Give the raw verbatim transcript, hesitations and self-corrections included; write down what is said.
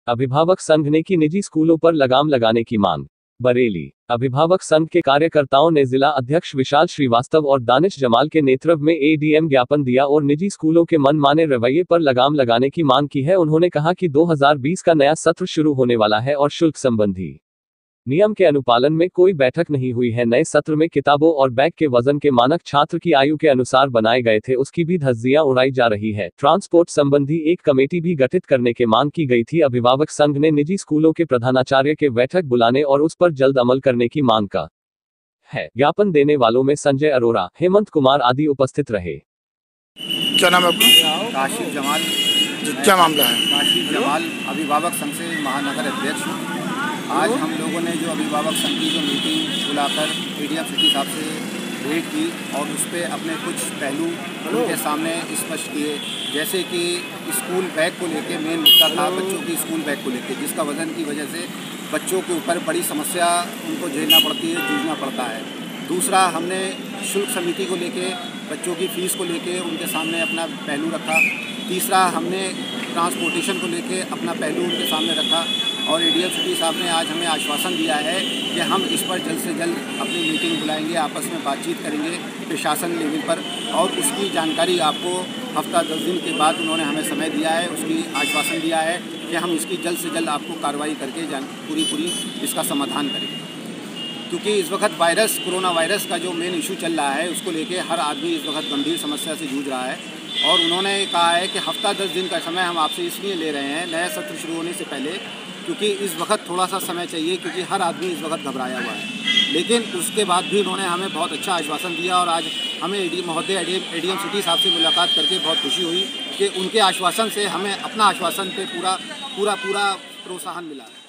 अभिभावक संघ ने की निजी स्कूलों पर लगाम लगाने की मांग। बरेली। अभिभावक संघ के कार्यकर्ताओं ने जिला अध्यक्ष विशाल श्रीवास्तव और दानिश जमाल के नेतृत्व में एडीएम ज्ञापन दिया और निजी स्कूलों के मनमाने रवैये पर लगाम लगाने की मांग की है। उन्होंने कहा कि दो हज़ार बीस का नया सत्र शुरू होने वाला है और शुल्क संबंधी नियम के अनुपालन में कोई बैठक नहीं हुई है। नए सत्र में किताबों और बैग के वजन के मानक छात्र की आयु के अनुसार बनाए गए थे, उसकी भी धज्जियां उड़ाई जा रही है। ट्रांसपोर्ट संबंधी एक कमेटी भी गठित करने की मांग की गई थी। अभिभावक संघ ने निजी स्कूलों के प्रधानाचार्य के बैठक बुलाने और उस पर जल्द अमल करने की मांग का है। ज्ञापन देने वालों में संजय अरोरा, हेमंत कुमार आदि उपस्थित रहे। क्या नाम है आपका? काशिफ जमाल। क्या मामला है? काशिफ जमाल, अभिभावक संघ से महानगर अध्यक्ष हूँ। आज हम लोगों ने जो अभिभावक संघ की जो मीटिंग बुलाकर एडीएम सिटी साहब से भेंट की और उस पर अपने कुछ पहलू उनके सामने स्पष्ट किए, जैसे कि स्कूल बैग को लेके मेन मुद्दा था बच्चों की स्कूल बैग को लेके, जिसका वजन की वजह से बच्चों के ऊपर बड़ी समस्या उनको झेलना पड़ती है, जूझना पड़ता है। दूसरा, हमने शुल्क समिति को लेके बच्चों की फ़ीस को लेके उनके सामने अपना पहलू रखा। तीसरा, हमने ट्रांसपोर्टेशन को लेके अपना पहलू उनके सामने रखा और एडीएम सिटी साहब ने आज हमें आश्वासन दिया है कि हम इस पर जल्द से जल्द अपनी मीटिंग बुलाएंगे, आपस में बातचीत करेंगे प्रशासन लेवल पर, और उसकी जानकारी आपको हफ्ता दस दिन के बाद उन्होंने हमें समय दिया है, उसकी आश्वासन दिया है कि हम इसकी जल्द से जल्द आपको कार्रवाई करके जान पूरी पूरी इसका समाधान करेंगे। क्योंकि इस वक्त वायरस कोरोना वायरस का जो मेन इशू चल रहा है उसको लेके हर आदमी इस वक्त गंभीर समस्या से जूझ रहा है और उन्होंने कहा है कि हफ्ता दस दिन का समय हम आपसे इसलिए ले रहे हैं नया सत्र शुरू होने से पहले, क्योंकि इस वक्त थोड़ा सा समय चाहिए, क्योंकि हर आदमी इस वक्त घबराया हुआ है। लेकिन उसके बाद भी उन्होंने हमें बहुत अच्छा आश्वासन दिया और आज हमें एडी महोदय एडीएम सिटी साहब से मुलाकात करके बहुत खुशी हुई कि उनके आश्वासन से हमें अपना आश्वासन पे पूरा पूरा पूरा प्रोत्साहन मिला है।